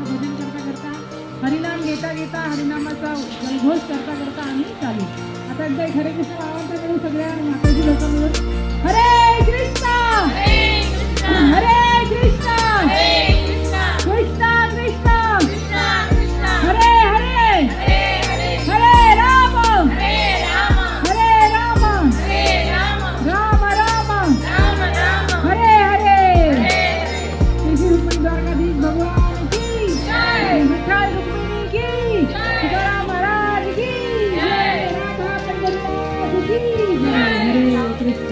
भजन करता करता, हरिनाम घेता घेता, हरिनामाचा जयघोष करता करता आम्ही चालू. आता एकदा हरे कृष्ण आवाज करू सगळ्या माताजी लोक मिळून. हरे कृष्ण हरे कृष्ण कृष्ण कृष्ण हरे हरे हरे राम हरे राम राम राम हरे हरे. श्री रुक्मिणी द्वारकाधीश भगवान की जय. विठ्ठल रुक्मिणी की तुकाराम महाराज की जय. राधा पंढरीनाथ की जय. हरे Krishna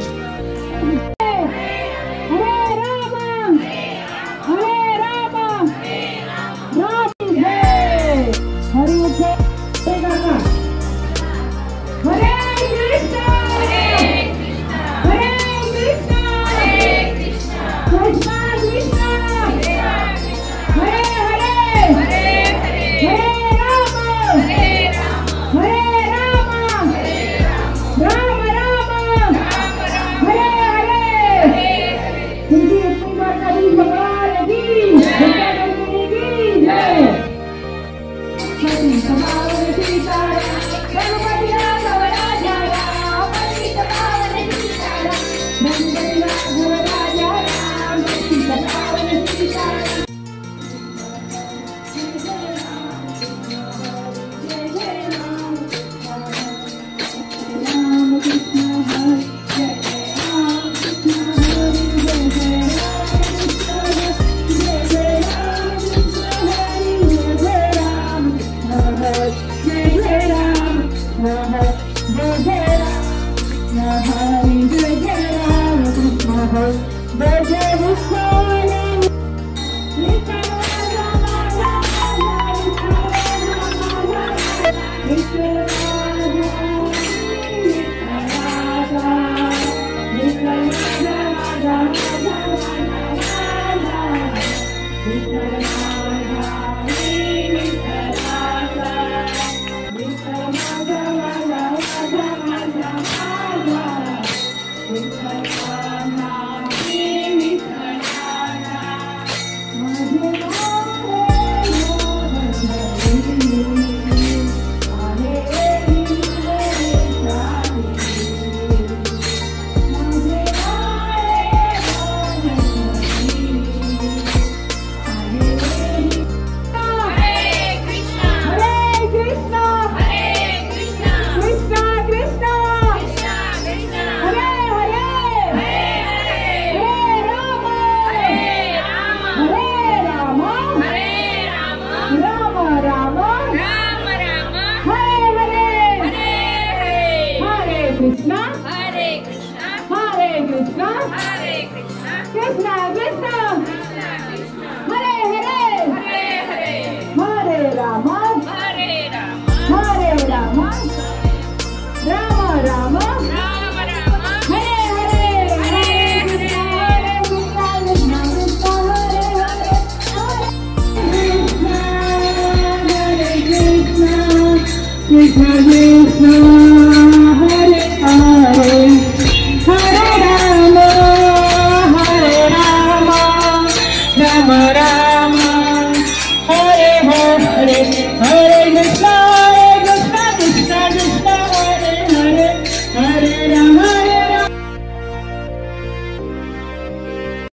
Hare Hare Hare Krishna